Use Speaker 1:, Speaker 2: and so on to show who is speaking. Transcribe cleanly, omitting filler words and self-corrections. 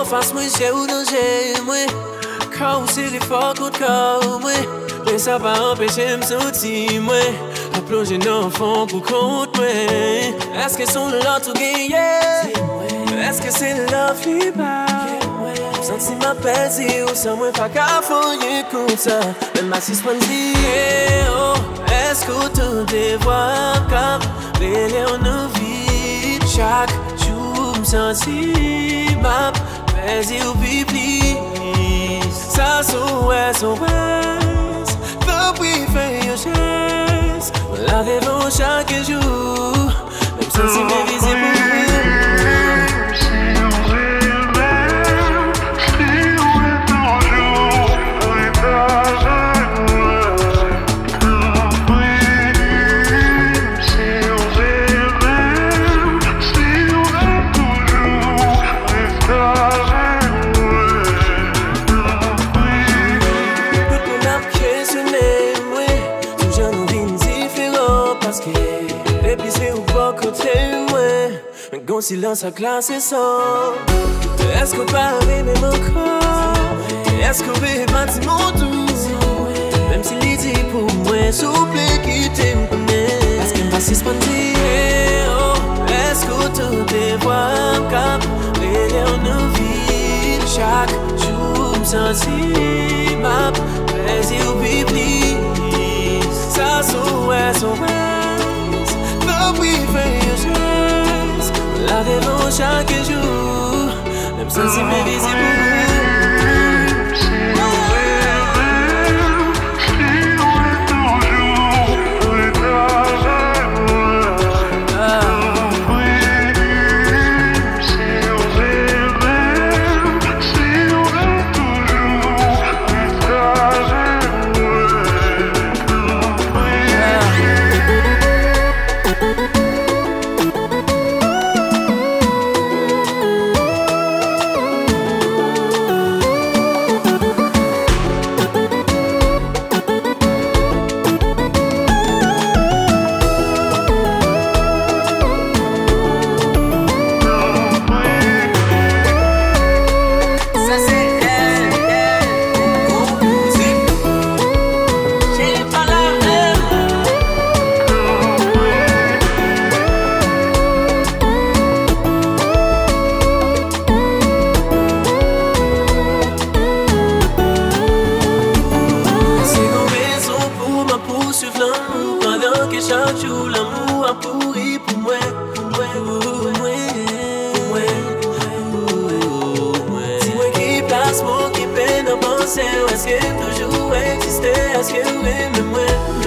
Speaker 1: face moi j'ai ou danger moi. Quand c'est les fort contre corps moi. Mais ça va empêcher me sortir moi. À plonger dans le fond pour compte moi. Est-ce que son l'autre gagné? Est-ce que c'est love qui parle? Senti ma pèse ou sans moi pas qu'à fouiller comme ça. Même ma suspensie, oh. Est-ce que tout dévoile comme les en nos vies? Chaque jour me senti ma pèse ou pipi. Ça souhait, the we fait your chance. La devant chaque jour. Même senti mes visibles. Gon silence à classe et son. Est-ce qu'on parle même encore? Est-ce qu'on veut bâtir mon tour? Même si l'idée pour moi souple qui t'aime connaît. Est-ce qu'on va suspendre? Oh, est-ce qu'on te dévoile comme les en nos vies? Chaque jour me sentis ma plaisir ou pipi. Ça souhait, the we fait your chance. La devant chaque jour. Même sans si mes visibles. Chaque jour l'amour a pourri pour moi, dis-moi qui place moi qui peine à penser. Est-ce que toujours exister? Est-ce que oui, mais moi